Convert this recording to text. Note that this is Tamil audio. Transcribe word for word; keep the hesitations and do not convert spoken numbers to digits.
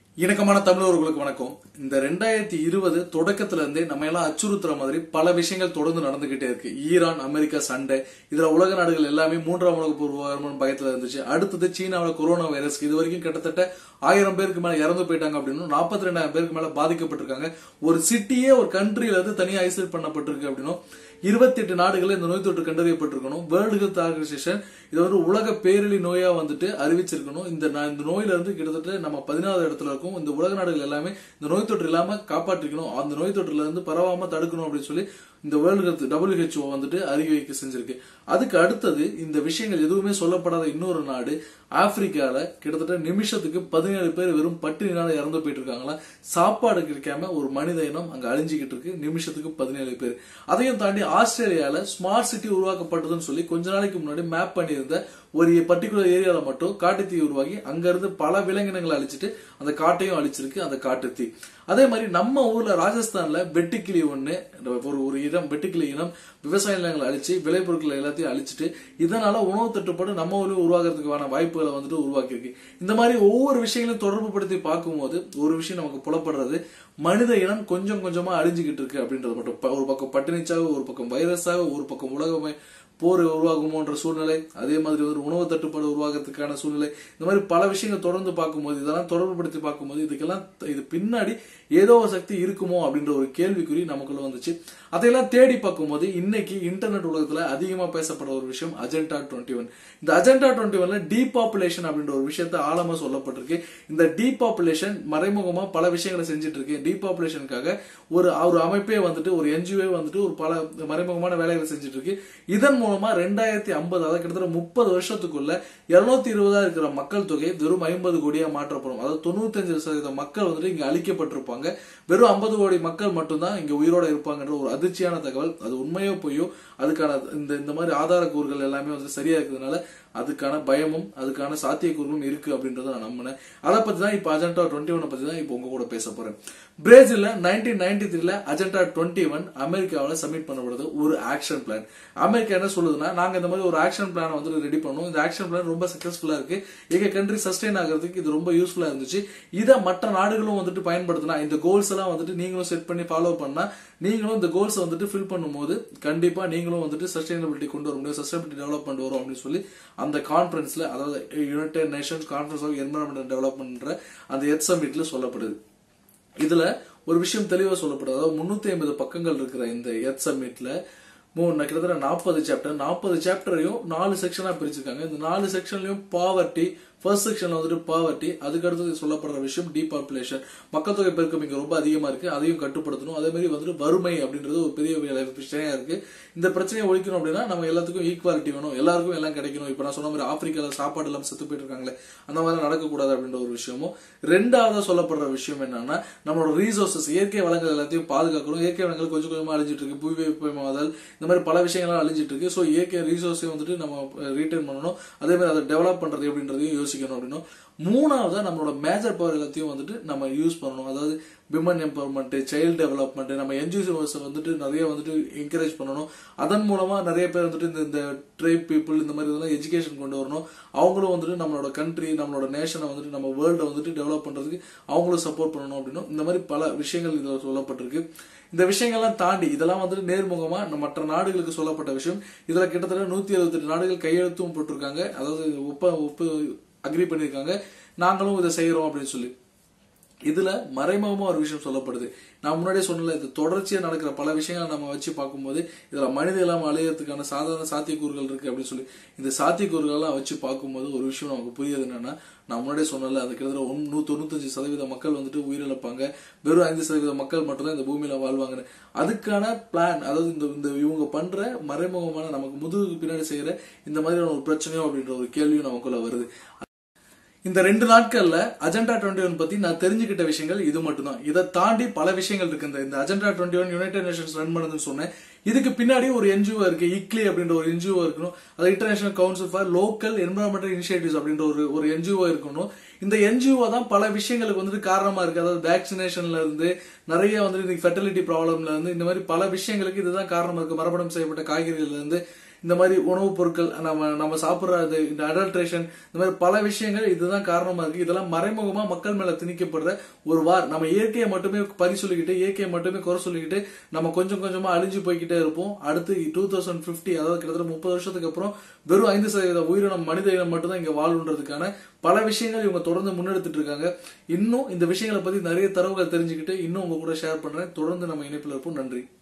இணக்கமான தமிழர்களுக்கு வணக்கம். இந்த ரெண்டாயிரத்தி இருபது தொடக்கத்துல இருந்தே நம்ம எல்லாம் அச்சுறுத்துற மாதிரி பல விஷயங்கள் தொடர்ந்து நடந்துகிட்டே இருக்கு. ஈரான் அமெரிக்கா சண்டை, இதுல உலக நாடுகள் எல்லாமே மூன்றாம் உலக போர் பயத்துல இருந்துச்சு. அடுத்தது சீனாவில கொரோனா வைரஸ், இது வரைக்கும் கிட்டத்தட்ட ஆயிரம் பேருக்கு மேல இறந்து போயிட்டாங்க அப்படின்னு நாற்பத்தி ரெண்டாயிரம் பேருக்கு மேல பாதிக்கப்பட்டிருக்காங்க. ஒரு சிட்டியே ஒரு கண்ட்ரில இருந்து தனியா ஐசோலேட் பண்ணப்பட்டிருக்கு அப்படின்னும் இருபத்தி எட்டு நாடுகள் இந்த நோய் தொற்று கண்டறியப்பட்டிருக்கணும். வேர்ல்டு ஹெல்த் ஆர்கனைசேஷன் இது வந்து உலக பேரிழி நோயா வந்துட்டு அறிவிச்சிருக்கணும். இந்த இந்த நோயில இருந்து கிட்டத்தட்ட நம்ம பதினாறு இடத்துல இருக்கும். இந்த உலக நாடுகள் எல்லாமே இந்த நோய் தொற்று இல்லாம காப்பாற்றிக்கணும், அந்த நோய் தொற்றுல இருந்து பரவாம தடுக்கணும் அப்படின்னு சொல்லி இந்த வேர்ல்டு ஹெல்த் டபிள்யூஹெச்ஓ வந்துட்டு அறிவிக்க செஞ்சிருக்கு. அதுக்கு அடுத்தது இந்த விஷயங்கள் எதுவுமே சொல்லப்படாத இன்னொரு நாடு ஆப்பிரிக்கால கிட்டத்தட்ட நிமிஷத்துக்கு பதினேழு பேர் வெறும் பட்டினினால இறந்து போயிட்டு இருக்காங்களா. சாப்பாடு கிடைக்காம ஒரு மனித இனம் அங்க அழிஞ்சுக்கிட்டு இருக்கு, நிமிஷத்துக்கு பதினேழு பேர். அதையும் தாண்டி ஆஸ்திரேலியால ஸ்மார்ட் சிட்டி உருவாக்கப்பட்டதுன்னு சொல்லி கொஞ்ச நாளைக்கு முன்னாடி மேப் பண்ணியிருந்த ஒரு பர்டிகுலர் ஏரியால மட்டும் காட்டுத்தீ உருவாகி அங்க இருந்து பல விலங்கினங்களை அழிச்சிட்டு அந்த காட்டையும் அழிச்சிருக்கு அந்த காட்டுத்தீ. அதே மாதிரி நம்ம ஊர்ல ராஜஸ்தான்ல வெட்டுக்கிளி ஒண்ணு ஒரு ஒரு இனம் வெட்டுக்கிளி இனம் விவசாய நிலங்களை அழிச்சு விளைபொருட்களை எல்லாத்தையும் அழிச்சிட்டு இதனால உணவு தட்டுப்பாடு நம்ம ஊர்ல உருவாக்குறதுக்கான வாய்ப்புகளை வந்துட்டு உருவாக்கி இருக்கு. இந்த மாதிரி ஒவ்வொரு விஷயங்களையும் தொடர்பு படுத்தி பார்க்கும்போது ஒரு விஷயம் நமக்கு புலப்படுறது, மனித இனம் கொஞ்சம் கொஞ்சமா அழிஞ்சுக்கிட்டு இருக்கு அப்படின்றது மட்டும். ஒரு பக்கம் பட்டினிச்சாக, ஒரு பக்கம் வைரஸாக, ஒரு பக்கம் உலகமே போர் உருவாகுமோன்ற சூழ்நிலை, அதே மாதிரி ஒரு உணவு தட்டுப்பாடு உருவாகிறதுக்கான சூழ்நிலை, இந்த மாதிரி பல விஷயங்கள் தொடர்ந்து பார்க்கும்போது இதெல்லாம் தொடர்பு படுத்தி பார்க்கும்போது இதுக்கெல்லாம் இது பின்னாடி ஏதோ ஒரு சக்தி இருக்குமோ அப்படின்ற ஒரு கேள்விக்குறி நமக்குள்ள வந்துச்சு. அதையெல்லாம் தேடி பார்க்கும்போது இன்னைக்கு இன்டர்நெட் உலகத்துல அதிகமா பேசப்படுற ஒரு விஷயம் அஜெண்டா டுவெண்ட்டி ஒன். இந்த அஜெண்டா டுவெண்ட்டி ஒன்ல டீபாப்புலேஷன் அப்படின்ற ஒரு விஷயத்த ஆழமா சொல்லப்பட்டிருக்கு. இந்த டீபாப்புலேஷன் மறைமுகமா பல விஷயங்களை செஞ்சுட்டு இருக்கு. டீபாப்புலேஷனுக்காக ஒரு ஒரு அமைப்பே வந்துட்டு ஒரு என்ஜிஓ வந்துட்டு ஒரு பல மறைமுகமான வேலைகளை செஞ்சுட்டு இருக்கு. இதன் மூலமா ரெண்டாயிரத்தி ஐம்பது அதாவது கிட்டத்தட்ட முப்பது வருஷத்துக்குள்ள இருநூத்தி இருபதா இருக்கிற மக்கள் தொகை வெறும் ஐம்பது கோடியா மாற்றப்படும். அதாவது தொண்ணூத்தி அஞ்சு சதவீத மக்கள் வந்துட்டு இங்க அழிக்கப்பட்டிருப்பாங்க. வெறும் ஐம்பது கோடி மக்கள் மட்டும்தான் இங்க உயிரோட இருப்பாங்கன்ற ஒரு அதிர்ச்சியான தகவல். அது உண்மையோ பொய்யோ அதுக்கான இந்த இந்த மாதிரி ஆதார கூறுகள் எல்லாமே வந்து சரியா இருக்கிறதுனால அதுக்கான பயமும் அதுக்கான சாத்தியக்கூறுகளும் இருக்கு அப்படின்றத நான் நம்பினேன். அதை பத்தி தான் இப்ப அஜெண்டா டுவெண்ட்டி ஒன் பத்தி தான் இப்ப உங்க கூட பேச போறேன். பிரேசில்ல நைன்டீன் நைன்டி த்ரீல அஜெண்டா டுவெண்ட்டி ஒன் அமெரிக்காவில சப்மிட் பண்ணப்படுறது ஒரு ஆக்ஷன் பிளான். அமெரிக்கா என்ன சொல்லுதுன்னா, நாங்க இந்த மாதிரி ஒரு ஆக்ஷன் பிளான் வந்து ரெடி பண்ணோம். இந்த ஆக்ஷன் பிளான் ரொம்ப சக்சஸ்ஃபுல்லா இருக்கு, எங்க கண்ட்ரி சஸ்டெயின் ஆகிறதுக்கு இது ரொம்ப யூஸ்ஃபுல்லா இருந்துச்சு. இதை மற்ற நாடுகளும் வந்துட்டு பயன்படுத்தினா, இந்த கோல்ஸ் எல்லாம் வந்துட்டு நீங்களும் செட் பண்ணி ஃபாலோ பண்ணா, நீங்களும் இந்த கோல்ஸ் வந்துட்டு ஃபில் பண்ணும்போது கண்டிப்பா நீங்களும் வந்துட்டு சஸ்டைனபிலிட்டி கொண்டு வர முடியும், சஸ்டைனபிலிட்டி டெவலப்மெண்ட் வரும் அப்படின்னு சொல்லி அந்த கான்பரன்ஸ்ல, அதாவது United Nations conference of environmental development அந்த எர்த் சமிட்ல சொல்லப்படுது. இதுல ஒரு விஷயம் தெளிவா சொல்லப்படுது. அதாவது முன்னூத்தி ஐம்பது பக்கங்கள் இருக்கிற இந்த எர்த் சமிட்ல மூணு கிட்டத்தட்ட நாற்பது சாப்டர் நாற்பது சாப்டரையும் நாலு செக்ஷனா பிரிச்சிருக்காங்க. இந்த நாலு செக்ஷன்லயும் பாவர்ட்டி, ஃபர்ஸ்ட் செக்ஷன்ல வந்துட்டு பாவர்ட்டி, அதுக்கு அடுத்தது சொல்லப்படுற விஷயம் டீபாப்புலேஷன், மக்கள் தொகை பெருக்கம் இங்க ரொம்ப அதிகமா இருக்கு, அதையும் கட்டுப்படுத்தணும். அதே மாதிரி வந்துட்டு வறுமை அப்படின்றது ஒரு பெரிய பிரச்சனையா இருக்கு. இந்த பிரச்சனையை ஒழிக்கணும் அப்படின்னா நம்ம எல்லாத்துக்கும் ஈக்குவாலிட்டி வேணும், எல்லாருக்கும் எல்லாம் கிடைக்கணும். இப்ப நான் சொன்ன மாதிரி ஆப்பிரிக்கால சாப்பாடு எல்லாம் செத்து போயிட்டு இருக்காங்களே, அந்த மாதிரி நடக்கக்கூடாது அப்படின்ற ஒரு விஷயமும். ரெண்டாவது சொல்லப்படுற விஷயம் என்னன்னா, நம்மளோட ரீசோர்சஸ் இயற்கை வளங்கள் எல்லாத்தையும் பாதுகாக்கணும். இயற்கை வளங்கள் கொஞ்சம் கொஞ்சமா அழிஞ்சிட்டு இருக்கு, புவி வெப்பமாதல், இந்த மாதிரி பல விஷயங்கள்லாம் அழிஞ்சிட்டு இருக்கு. சோ இயற்கை ரீசோர்ஸையும் வந்துட்டு நம்ம ரீட்டைன் பண்ணணும், அதே மாதிரி அதை டெவலப் பண்றது எப்படின்றதையும் யோசிக்கணும் அப்படின்னும். மூணாவது நம்மளோட மேஜர் பவர் எல்லாத்தையும் வந்துட்டு நம்ம யூஸ் பண்ணணும். அதாவது விமன் எம்பவர்மெண்ட், சைல்டு டெவலப்மெண்ட், நம்ம என்ஜிஓஸ் வந்துட்டு நிறைய வந்துட்டு என்கரேஜ் பண்ணணும். அதன் மூலமா நிறைய பேர் வந்துட்டு இந்த இந்த ட்ரைப் பீப்புள் இந்த மாதிரி இதெல்லாம் எஜுகேஷன் கொண்டு வரணும். அவங்களும் வந்துட்டு நம்மளோட கண்ட்ரி, நம்மளோட நேஷனை வந்துட்டு நம்ம வேர்ல்டை வந்துட்டு டெவலப் பண்றதுக்கு அவங்களும் சப்போர்ட் பண்ணணும் அப்படின்னு இந்த மாதிரி பல விஷயங்கள் இதுல சொல்லப்பட்டிருக்கு. இந்த விஷயங்கள்லாம் தாண்டி இதெல்லாம் வந்துட்டு நேர்முகமா மற்ற நாடுகளுக்கு சொல்லப்பட்ட விஷயம். இதுல கிட்டத்தட்ட நூத்தி எழுபத்தி எட்டு நாடுகள் கையெழுத்தும் போட்டிருக்காங்க, அதாவது ஒப்ப ஒப்பு அக்ரி பண்ணிருக்காங்க, நாங்களும் இதை செய்யறோம் அப்படின்னு சொல்லி. இதுல மறைமுகமா ஒரு விஷயம் சொல்லப்படுது. நான் முன்னாடியே சொன்னல, இது தொடர்ச்சியா நடக்கிற பல விஷயங்களை நம்ம வச்சு பார்க்கும்போது இதுல மனித இல்லாம அழியறதுக்கான சாதாரண சாத்தியக்கூறுகள் இருக்கு அப்படின்னு சொல்லி இந்த சாத்தியக்கூறுகள் எல்லாம் வச்சு பார்க்கும்போது ஒரு விஷயம் நமக்கு புரியுது என்னன்னா, நான் முன்னாடியே சொன்னல, அது கிட்டத்தட்ட நூத்தி தொண்ணூத்தஞ்சு சதவீத மக்கள் வந்துட்டு உயிரிழப்பாங்க, வெறும் ஐந்து சதவீத மக்கள் மட்டும்தான் இந்த பூமியில வாழ்வாங்க. அதுக்கான பிளான், அதாவது இந்த இவங்க பண்ற மறைமுகமான நமக்கு முதுகுக்கு பின்னாடி செய்யற இந்த மாதிரியான ஒரு பிரச்சனையோ அப்படின்ற ஒரு கேள்வியும் நமக்குள்ள வருது. இந்த ரெண்டு நாட்கள்ல அஜெண்டா டுவெண்ட்டி ஒன் பத்தி நான் தெரிஞ்சுக்கிட்ட விஷயங்கள் இது மட்டும்தான். இதை தாண்டி பல விஷயங்கள் இருக்கு. இந்த agenda twenty one United Nations run பண்ணதுன்னு சொன்னேன். இதுக்கு பின்னாடி ஒரு என்ஜிஓ இருக்கு, இக்லி அப்படின்ற ஒரு என்ஜிஓ இருக்கணும். அது international council for local environmental initiatives அப்படின்ற ஒரு ஒரு என்ஜிஓ இருக்கணும். இந்த என்ஜிஓ தான் பல விஷயங்களுக்கு வந்துட்டு காரணமா இருக்கு. அதாவது வேக்சினேஷன்ல இருந்து நிறைய வந்துட்டு ஃபெர்டிலிட்டி ப்ராப்ளம்ல இருந்து இந்த மாதிரி பல விஷயங்களுக்கு இதுதான் காரணமா இருக்கு. மரபணம் செய்யப்பட்ட காய்கறிகள்ல இருந்து இந்த மாதிரி உணவுப் பொருட்கள் நம்ம நம்ம சாப்பிடுறது, இந்த அடல்ட்ரேஷன், இந்த மாதிரி பல விஷயங்கள் இதுதான் காரணமா இருக்கு. இதெல்லாம் மறைமுகமா மக்கள் மேல திணிக்கப்படுற ஒரு வார். நம்ம இயற்கையை மட்டுமே பறி சொல்லிக்கிட்டு, இயற்கையை மட்டுமே குறை சொல்லிக்கிட்டு நம்ம கொஞ்சம் கொஞ்சமா அழிஞ்சு போய்கிட்டே இருப்போம். அடுத்து டூ தௌசண்ட் பிப்டி அதாவது கிட்டத்தட்ட முப்பது வருஷத்துக்கு அப்புறம் வெறும் ஐந்து சதவீத உயிரினம் மனித இனம் மட்டும்தான் இங்க வாழ்வுன்றதுக்கான பல விஷயங்கள் இவங்க தொடர்ந்து முன்னெடுத்துட்டு இருக்காங்க. இன்னும் இந்த விஷயங்களை பத்தி நிறைய தரவுகள் தெரிஞ்சுக்கிட்டு இன்னும் உங்க கூட ஷேர் பண்றேன். தொடர்ந்து நம்ம இணைப்பில் இருப்போம். நன்றி.